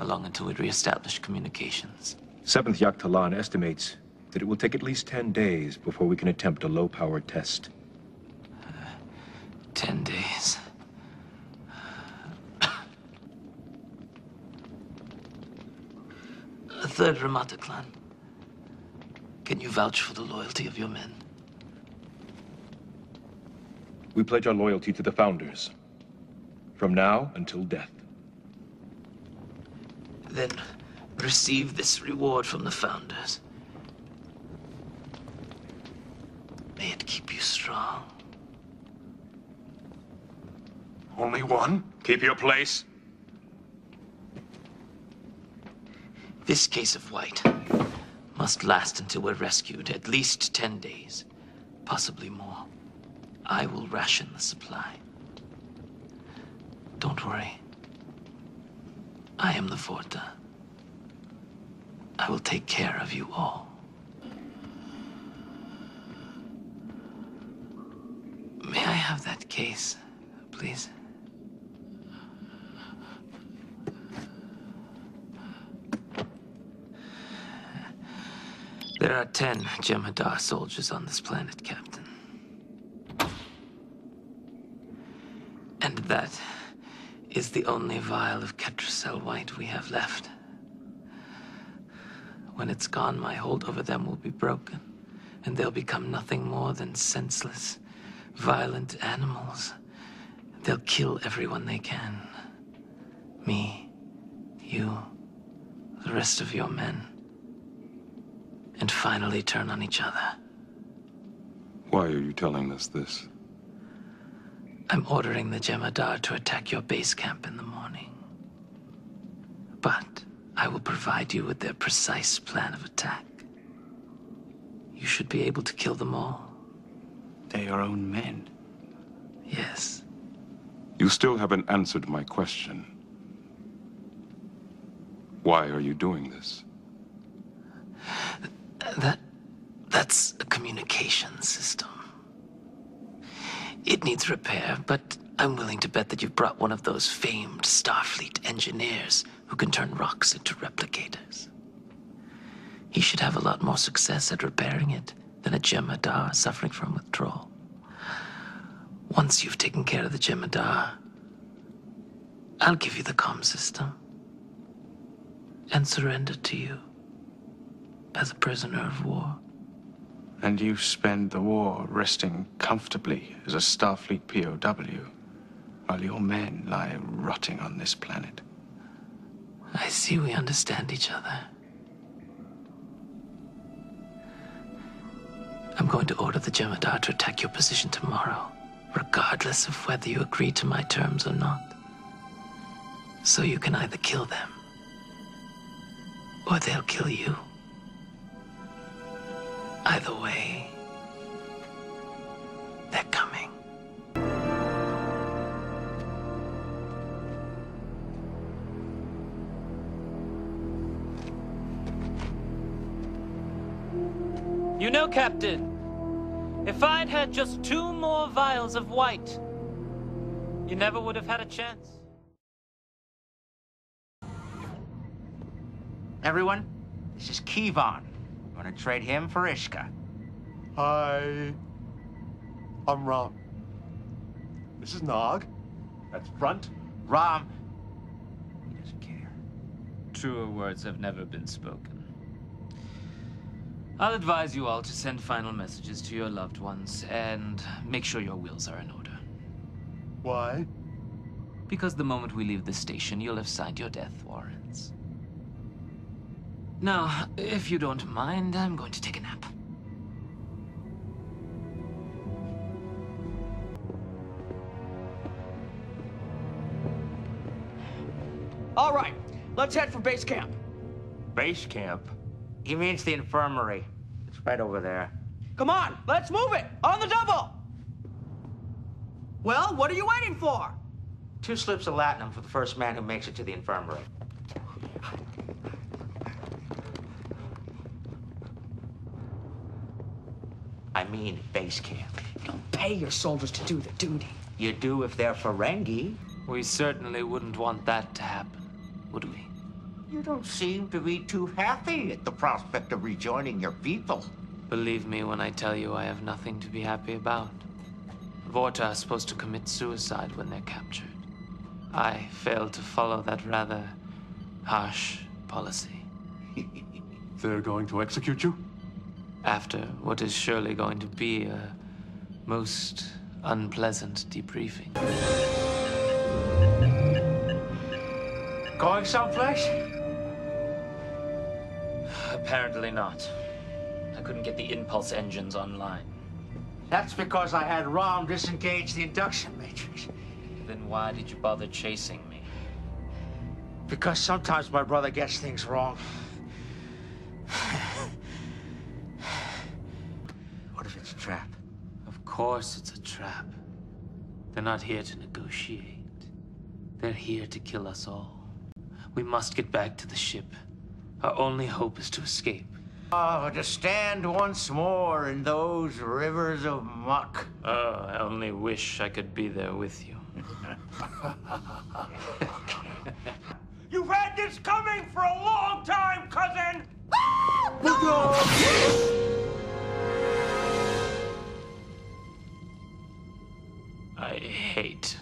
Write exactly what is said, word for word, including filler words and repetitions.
along until we reestablish communications. seventh Yaktalan estimates that it will take at least ten days before we can attempt a low-power test. Uh, ten days. A third Ramata clan. Can you vouch for the loyalty of your men? We pledge our loyalty to the Founders. From now until death. Then receive this reward from the Founders. May it keep you strong. Only one? Keep your place. This case of white must last until we're rescued, at least ten days, possibly more. I will ration the supply. Don't worry. I am the Vorta. I will take care of you all. May I have that case, please? There are ten Jem'Hadar soldiers on this planet, Captain. And that is the only vial of Ketracel White we have left. When it's gone, my hold over them will be broken, and they'll become nothing more than senseless, violent animals. They'll kill everyone they can. Me, you, the rest of your men. And finally turn on each other. Why are you telling us this? I'm ordering the Jem'Hadar to attack your base camp in the morning. But I will provide you with their precise plan of attack. You should be able to kill them all. They're your own men. Yes. You still haven't answered my question. Why are you doing this? That... that's a communication system. It needs repair, but I'm willing to bet that you've brought one of those famed Starfleet engineers who can turn rocks into replicators. He should have a lot more success at repairing it than a Jem'Hadar suffering from withdrawal. Once you've taken care of the Jem'Hadar, I'll give you the comm system and surrender to you as a prisoner of war. And you spend the war resting comfortably as a Starfleet P O W, while your men lie rotting on this planet. I see we understand each other. I'm going to order the Jem'Hadar to attack your position tomorrow, regardless of whether you agree to my terms or not. So you can either kill them, or they'll kill you. Either way, they're coming. You know, Captain, if I'd had just two more vials of white, you never would have had a chance. Everyone, this is Keevan. Gonna trade him for Ishka. Hi. I'm Ram. This is Nog. That's Front. Ram. He doesn't care. Truer words have never been spoken. I'll advise you all to send final messages to your loved ones and make sure your wills are in order. Why? Because the moment we leave the station, you'll have signed your death warrants. Now, if you don't mind, I'm going to take a nap. All right, let's head for base camp. Base camp? He means the infirmary. It's right over there. Come on, let's move it, on the double. Well, what are you waiting for? Two slips of latinum for the first man who makes it to the infirmary. I mean base camp. You don't pay your soldiers to do the duty. You do if they're Ferengi. We certainly wouldn't want that to happen, would we? You don't seem to be too happy at the prospect of rejoining your people. Believe me when I tell you I have nothing to be happy about. Vorta are supposed to commit suicide when they're captured. I failed to follow that rather harsh policy. They're going to execute you? After what is surely going to be a most unpleasant debriefing. Going someplace? Apparently not. I couldn't get the impulse engines online. That's because I had Rom disengage the induction matrix. Then why did you bother chasing me? Because sometimes my brother gets things wrong. What if it's a trap? Of course it's a trap. They're not here to negotiate. They're here to kill us all. We must get back to the ship. Our only hope is to escape. Oh, to stand once more in those rivers of muck. Oh, I only wish I could be there with you. You've had this coming for a long time, cousin! I hate